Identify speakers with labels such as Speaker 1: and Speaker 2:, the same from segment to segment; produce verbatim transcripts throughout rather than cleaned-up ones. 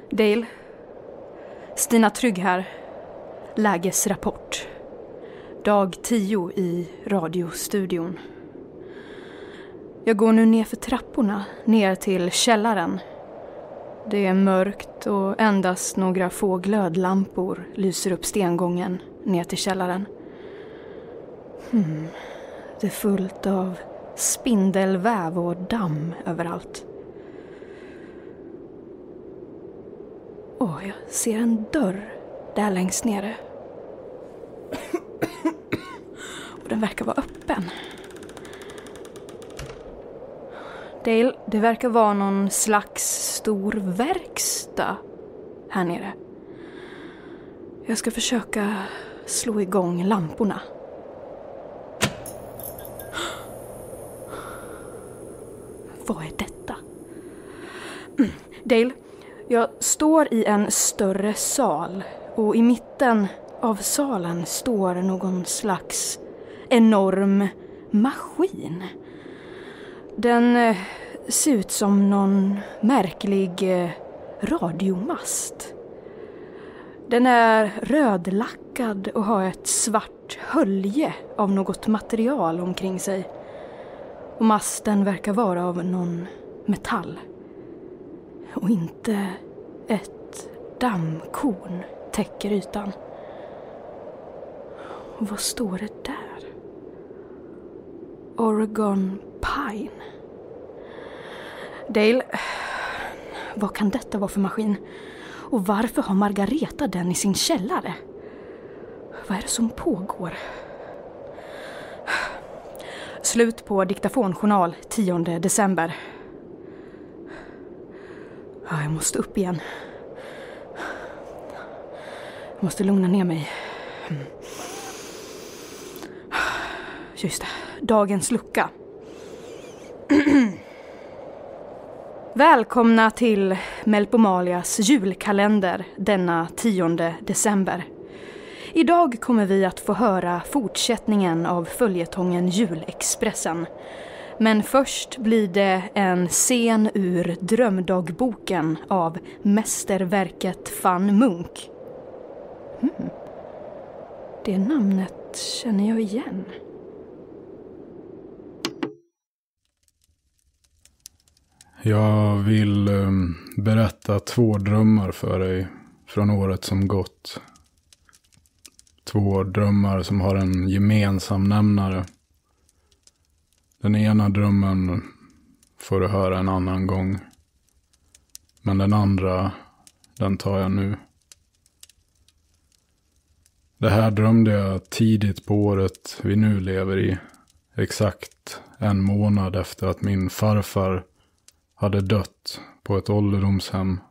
Speaker 1: Dale. Stina Trygg här. Lägesrapport. Dag tio i radiostudion. Jag går nu ner för trapporna, ner till källaren. Det är mörkt och endast några få glödlampor lyser upp stengången ner till källaren. Hmm. Det är fullt av spindelväv och damm överallt. Åh, oh, jag ser en dörr där längst nere. Och den verkar vara öppen. Dale, det verkar vara någon slags stor verkstad här nere. Jag ska försöka slå igång lamporna. Vad är detta? Mm. Dale, jag står i en större sal och i mitten av salen står någon slags enorm maskin. Den eh, ser ut som någon märklig eh, radiomast. Den är rödlackad och har ett svart hölje av något material omkring sig. Och masten verkar vara av någon metall. Och inte ett dammkorn täcker ytan. Och vad står det där? Oregon Pine. Dale, vad kan detta vara för maskin? Och varför har Margareta den i sin källare? Vad är det som pågår? Slut på diktafonjournal tionde december. Ja, jag måste upp igen. Jag måste lugna ner mig. Just det, dagens lucka. Välkomna till Melpomalias julkalender denna tionde december. Idag kommer vi att få höra fortsättningen av följetongen Julexpressen. Men först blir det en scen ur drömdagboken av mästerverket Van Munk. Hmm. Det namnet känner jag igen.
Speaker 2: Jag vill um, berätta två drömmar för dig från året som gått. Två drömmar som har en gemensam nämnare. Den ena drömmen får du höra en annan gång. Men den andra, den tar jag nu. Det här drömde jag tidigt på året vi nu lever i. Exakt en månad efter att min farfar hade dött på ett ålderdomshem.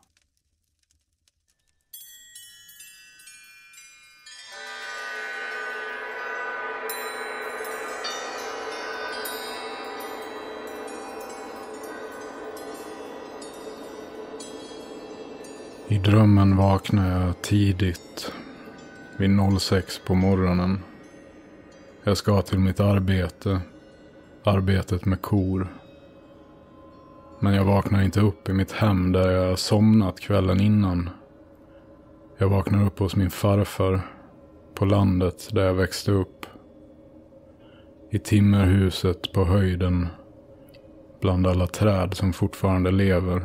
Speaker 2: I drömmen vaknade jag tidigt, vid sex på morgonen. Jag ska till mitt arbete, arbetet med kor. Men jag vaknar inte upp i mitt hem där jag somnat kvällen innan. Jag vaknar upp hos min farfar, på landet där jag växte upp. I timmerhuset på höjden, bland alla träd som fortfarande lever.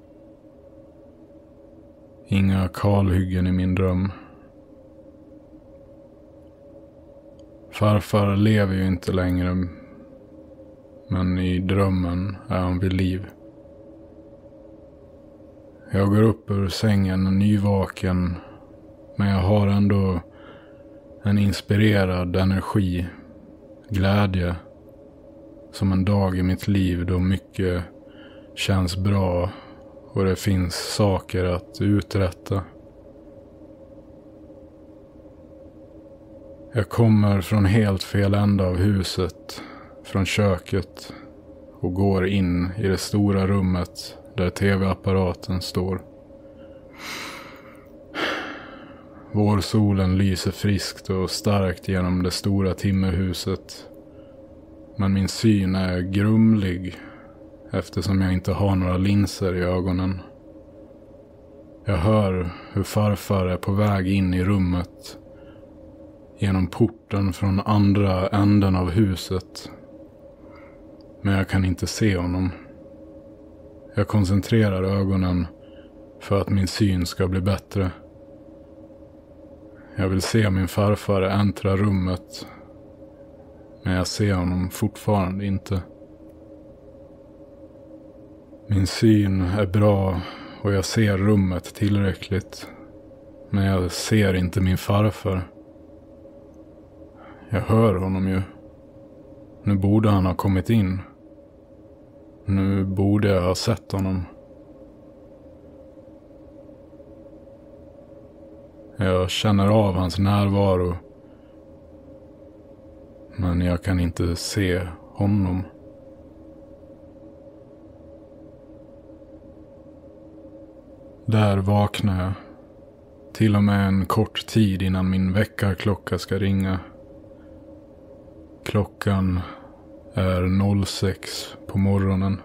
Speaker 2: Inga kalhyggen i min dröm. Farfar lever ju inte längre, men i drömmen är han vid liv. Jag går upp ur sängen nyvaken, men jag har ändå en inspirerad energi, glädje, som en dag i mitt liv då mycket känns bra och det finns saker att uträtta. Jag kommer från helt fel ända av huset, från köket, och går in i det stora rummet där tv-apparaten står. Vårsolen lyser friskt och starkt genom det stora timmerhuset. Men min syn är grumlig eftersom jag inte har några linser i ögonen. Jag hör hur farfar är på väg in i rummet genom porten från andra änden av huset. Men jag kan inte se honom. Jag koncentrerar ögonen för att min syn ska bli bättre. Jag vill se min farfar äntra rummet, men jag ser honom fortfarande inte. Min syn är bra och jag ser rummet tillräckligt, men jag ser inte min farfar. Jag hör honom ju. Nu borde han ha kommit in. Nu borde jag ha sett honom. Jag känner av hans närvaro, men jag kan inte se honom. Där vaknar jag, till och med en kort tid innan min väckarklocka ska ringa. Klockan är sex på morgonen.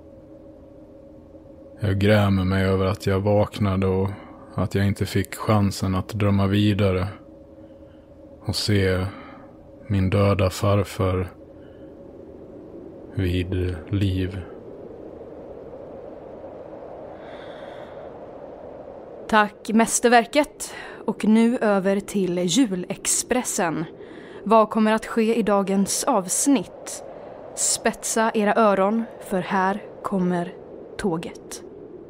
Speaker 2: Jag grämer mig över att jag vaknade och att jag inte fick chansen att drömma vidare och se min döda farfar vid liv.
Speaker 1: Tack mästerverket. Och nu över till julexpressen. Vad kommer att ske i dagens avsnitt? Spetsa era öron, för här kommer tåget.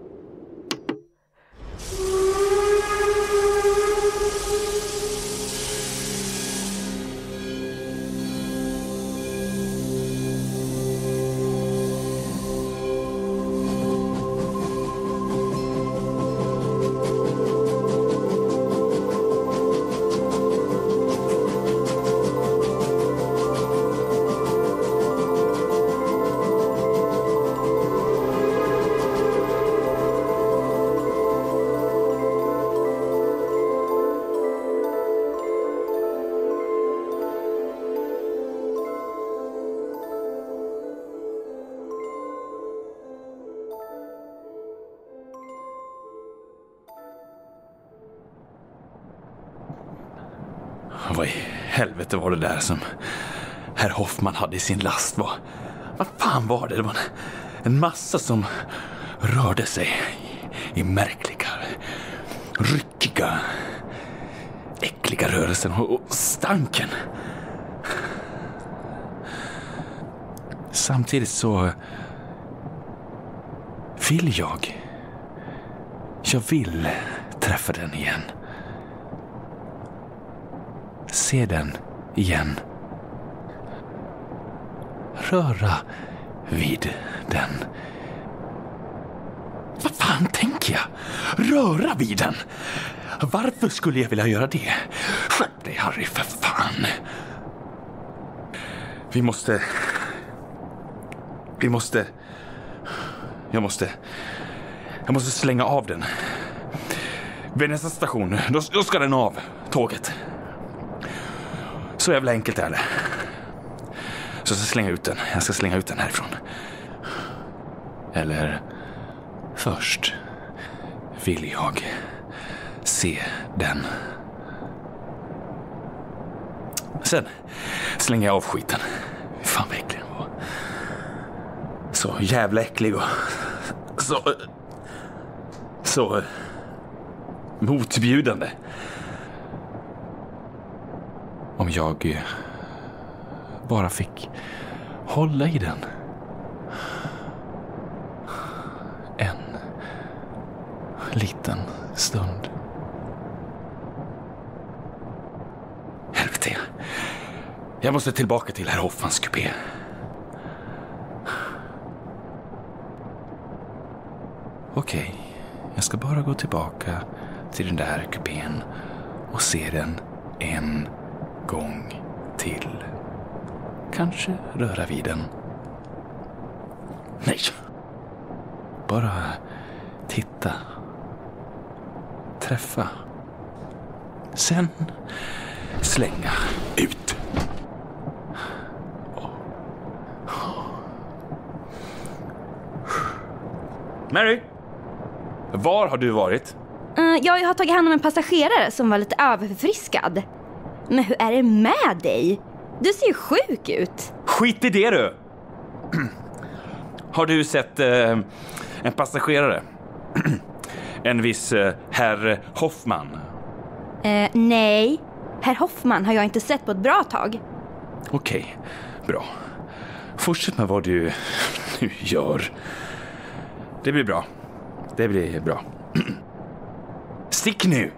Speaker 3: Vad i helvete var det där som herr Hoffman hade i sin last? Vad, vad fan var det? Det var en, en massa som rörde sig i, i märkliga, ryckiga, äckliga rörelser och, och stanken. Samtidigt så vill jag, jag vill träffa den igen. Se den igen. Röra vid den. Vad fan tänker jag? Röra vid den? Varför skulle jag vilja göra det? Skärp dig, Harry, för fan. Vi måste... Vi måste... Jag måste... Jag måste slänga av den. Vid nästa station, då, då ska den av tåget. Så jävla enkelt är det. Så jag ska slänga ut den. Jag ska slänga ut den härifrån. Eller först vill jag se den. Sen slänger jag av skiten. Fan vad äcklig den var. Så jävla äcklig och så så motbjudande. Om jag bara fick hålla i den en liten stund. Helvete. Jag måste tillbaka till herr Hoffmans kupé. Okej, jag ska bara gå tillbaka till den där kupén och se den en gång till. Kanske röra vid den. Nej. Bara titta. Träffa. Sen slänga ut. Mary, var har du varit?
Speaker 4: Uh, jag har tagit hand om en passagerare som var lite överförfriskad. Men hur är det med dig? Du ser ju sjuk ut.
Speaker 3: Skit i det du! Har du sett eh, en passagerare? En viss eh, herr Hoffman?
Speaker 4: Uh, nej, herr Hoffman har jag inte sett på ett bra tag.
Speaker 3: Okej, bra. Fortsätt med vad du nu gör. Det blir bra. Det blir bra. Stick nu!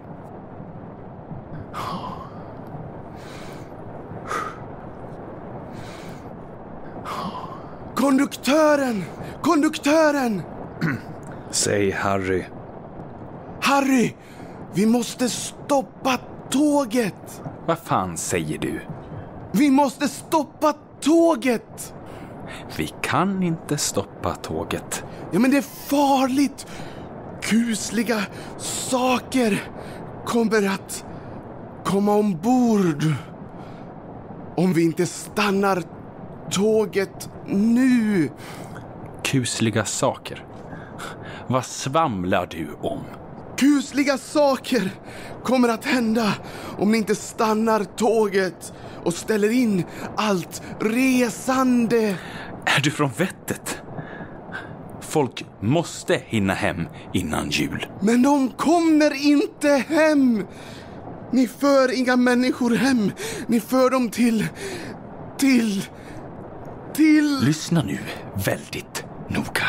Speaker 5: Konduktören! Konduktören!
Speaker 3: Säg Harry.
Speaker 5: Harry! Vi måste stoppa tåget!
Speaker 3: Vad fan säger du?
Speaker 5: Vi måste stoppa tåget!
Speaker 3: Vi kan inte stoppa tåget.
Speaker 5: Ja, men det är farligt. Kusliga saker kommer att komma ombord om vi inte stannar tåget nu.
Speaker 3: Kusliga saker? Vad svamlar du om?
Speaker 5: Kusliga saker kommer att hända om ni inte stannar tåget och ställer in allt resande.
Speaker 3: Är du från vettet? Folk måste hinna hem innan jul.
Speaker 5: Men de kommer inte hem. Ni för inga människor hem. Ni för dem till... Till... Till...
Speaker 3: Lyssna nu väldigt noga.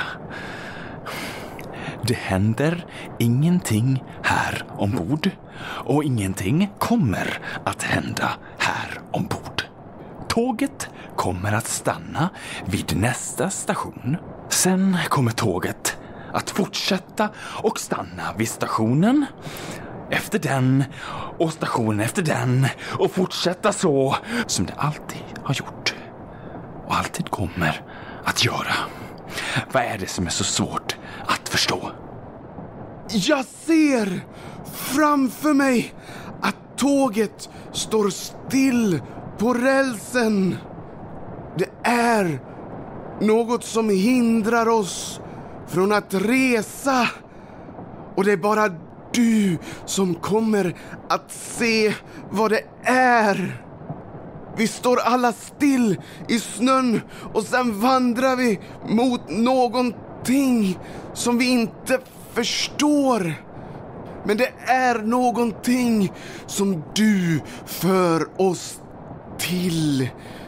Speaker 3: Det händer ingenting här ombord. Och ingenting kommer att hända här ombord. Tåget kommer att stanna vid nästa station. Sen kommer tåget att fortsätta och stanna vid stationen efter den och stationen efter den och fortsätta så som det alltid har gjort och alltid kommer att göra. Vad är det som är så svårt att förstå?
Speaker 5: Jag ser framför mig att tåget står still på rälsen. Det är något som hindrar oss från att resa. Och det är bara du som kommer att se vad det är. Vi står alla still i snön och sen vandrar vi mot någonting som vi inte förstår. Men det är någonting som du för oss till.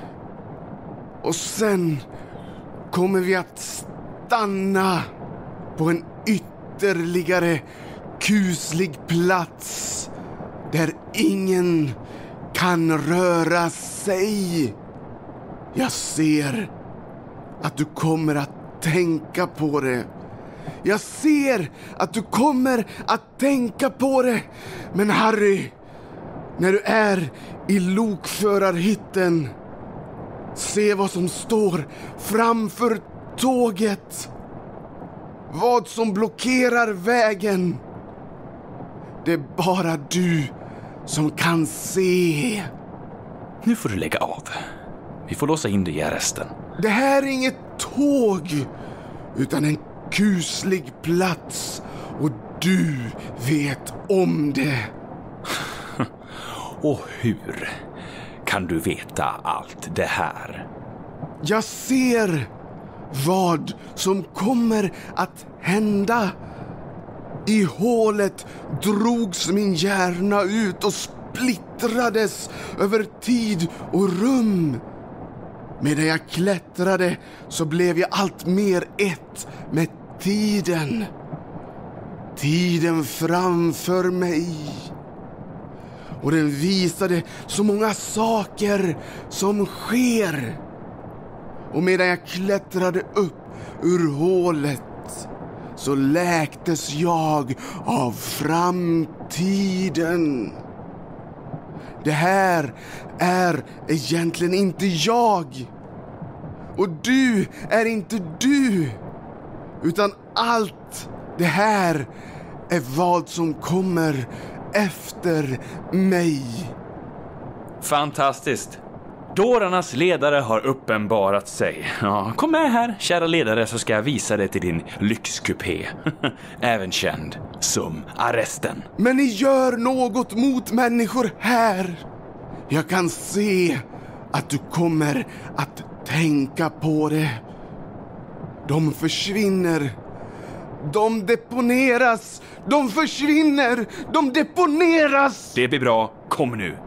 Speaker 5: Och sen kommer vi att stanna på en ytterligare kuslig plats där ingen kan röra sig. Jag ser att du kommer att tänka på det. Jag ser att du kommer att tänka på det. Men Harry, när du är i lokförarhytten, se vad som står framför tåget. Vad som blockerar vägen. Det är bara du som kan se.
Speaker 3: Nu får du lägga av. Vi får låsa in dig i arresten.
Speaker 5: Det här är inget tåg, utan en kuslig plats. Och du vet om det.
Speaker 3: Och hur kan du veta allt det här?
Speaker 5: Jag ser vad som kommer att hända. I hålet drogs min hjärna ut och splittrades över tid och rum. Medan jag klättrade så blev jag allt mer ett med tiden. Tiden framför mig. Och den visade så många saker som sker. Och medan jag klättrade upp ur hålet så läktes jag av framtiden. Det här är egentligen inte jag. Och du är inte du. Utan allt det här är vad som kommer efter mig.
Speaker 3: Fantastiskt. Dårarnas ledare har uppenbarat sig. Ja, kom med här, kära ledare, så ska jag visa dig till din lyxkupé. Även känd som arresten.
Speaker 5: Men ni gör något mot människor här. Jag kan se att du kommer att tänka på det. De försvinner. De deponeras. De försvinner. De deponeras.
Speaker 3: Det blir bra. Kom nu.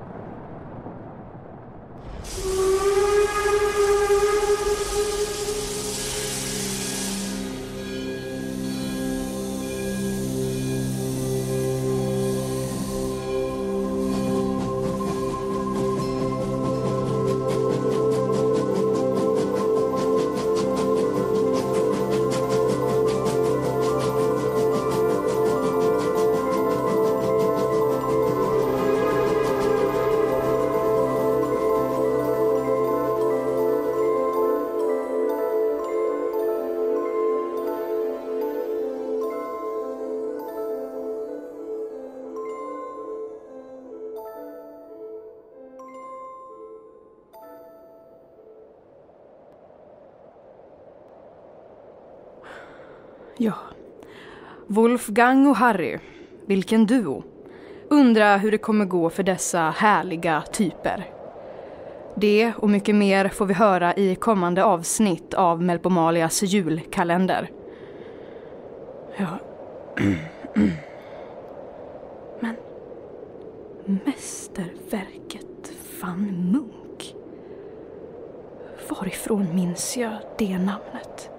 Speaker 1: Ja, Wolfgang och Harry, vilken duo. Undrar hur det kommer gå för dessa härliga typer. Det och mycket mer får vi höra i kommande avsnitt av Melpomalias julkalender. Ja. Men mästerverket van Munk. Varifrån minns jag det namnet?